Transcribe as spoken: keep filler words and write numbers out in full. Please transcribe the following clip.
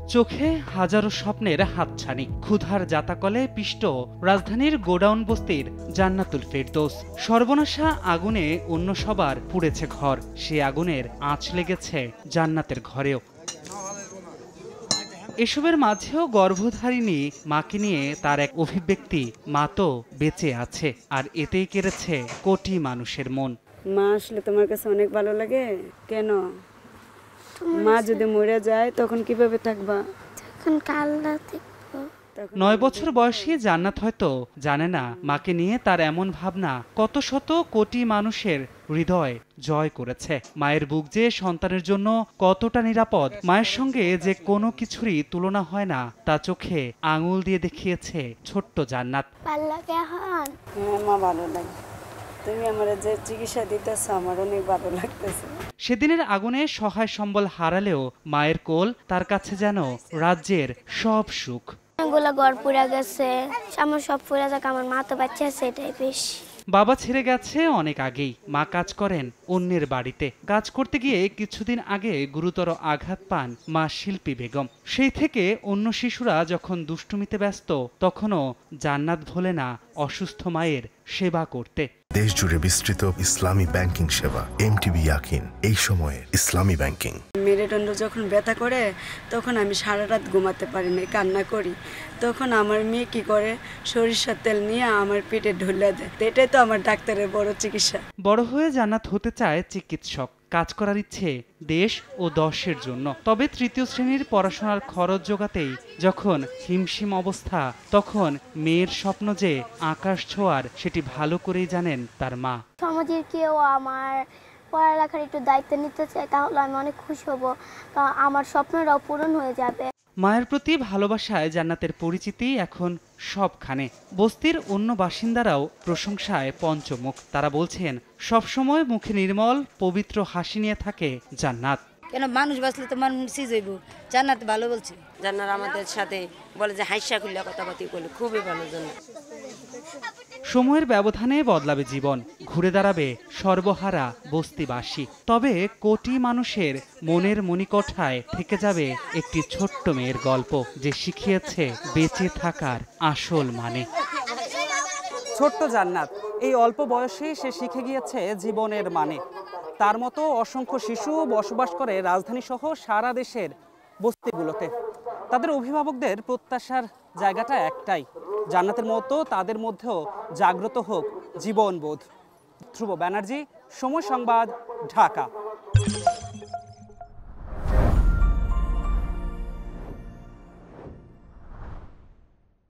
চোখে হাজারো স্বপ্নের হাতছানি, ক্ষুধার জাতাকলে পিষ্ট রাজধানীর গোডাউন বস্তির জান্নাতুল ফেরদৌস। সর্বনাশা আগুনে অন্য সবার পুড়েছে ঘর, সে আগুনের আঁচ লেগেছে জান্নাতের ঘরেও। এসবের মাঝেও গর্ভধারিণী মাকে নিয়ে তার এক অভিব্যক্তি, মা তো বেঁচে আছে, আর এতেই কেড়েছে কোটি মানুষের মন। মা আসলে তোমার কাছে অনেক ভালো লাগে কেন? মা যদি মরে যায় তখন কিভাবে থাকবা? তখন কাল্লা দেখবো। নয় বছর বয়সী জান্নাত হয়তো জানে না মাকে নিয়ে তার এমন ভাবনা কত শত কোটি মানুষের হৃদয় জয় করেছে। মায়ের বুক যে সন্তানের জন্য কতটা নিরাপদ, মায়ের সঙ্গে যে কোনো কিছুরই তুলনা হয় না, তা চোখে আঙুল দিয়ে দেখিয়েছে ছোট্ট জান্নাত। হ্যাঁ মা, ভালো লাগে। তুমি আমার যে চিকিৎসা দিতেছ আমার অনেক ভালো লাগতেছে। সেদিনের আগুনে সহায় সম্বল হারালেও মায়ের কোল তার কাছে যেন রাজ্যের সব সুখ। এগুলো ঘর পুড়ে গেছে, আমার সব পুড়ে যাক, আমার মা তো বাচ্চা আছে, এটাই বেশি। বাবা ছেড়ে গেছে অনেক আগেই, মা কাজ করেন অন্যের বাড়িতে। কাজ করতে গিয়ে কিছুদিন আগে গুরুতর আঘাত পান মা শিল্পী বেগম। সেই থেকে অন্য শিশুরা যখন দুষ্টুমিতে ব্যস্ত, তখনও জান্নাত ভোলে না অসুস্থ মায়ের সেবা করতে। দেশ জুড়ে বিস্তৃত ইসলামী ব্যাংকিং সেবা। এমটিবি ইয়াকিন, এই সময়ে ইসলামী ব্যাংকিং। মেরুদণ্ড যখন ব্যথা করে তখন আমি সারা রাত ঘুমাতে পারি না, কান্না করি। তখন আমার মেয়ে কি করে, সরিষার তেল নিয়ে আমার পেটে ঢুলে দেয়। এটাই তো আমার ডাক্তারের বড় চিকিৎসা। বড় হয়ে জান্নাত হতে চায় চিকিৎসক, কাজ করার ইচ্ছে দেশ ও দশের জন্য। তবে তৃতীয় শ্রেণীর পড়াশোনার খরচ জোগাতেই যখন হিমশিম অবস্থা, তখন মেয়ের স্বপ্ন যে আকাশ ছোঁয়ার, সেটি ভালো করেই জানেন তার মা। সমাজের কেউ আমার পড়ালেখার একটু দায়িত্ব নিতে চায়, তাহলে আমি অনেক খুশি হব, আমার স্বপ্নটাও পূরণ হয়ে যাবে। মায়ের প্রতি ভালোবাসায় জান্নাতের পরিচিতি এখন সবখানে। বস্তির অন্য বাসিন্দারাও প্রশংসায় পঞ্চমুখ। তারা বলছেন সবসময় মুখে নির্মল পবিত্র হাসি নিয়ে থাকে জান্নাত। কেন মানুষ বাঁচলে তো মানুষ যাইব, জান্নাত ভালো বলছে। জান্নাত আমাদের সাথে বলে যে হাইসা খুললে কথাবার্তা করলে খুবই ভালো। জান্নাত সময়ের ব্যবধানে বদলাবে জীবন, ঘুরে দাঁড়াবে সর্বহারা বস্তিবাসী। তবে কোটি মানুষের মনের মণিকোঠায় থেকে যাবে একটি ছোট্ট মেয়ের গল্প, যে শিখিয়েছে বেঁচে থাকার আসল মানে। ছোট্ট জান্নাত এই অল্প বয়সে সে শিখে গিয়েছে জীবনের মানে। তার মতো অসংখ্য শিশু বসবাস করে রাজধানী সহ সারা দেশের বস্তিগুলোতে। তাদের অভিভাবকদের প্রত্যাশার জায়গাটা একটাই, জান্নাতের মতো তাদের মধ্যেও জাগ্রত হোক জীবনবোধ। ধ্রুব ব্যানার্জি, সময় সংবাদ, ঢাকা।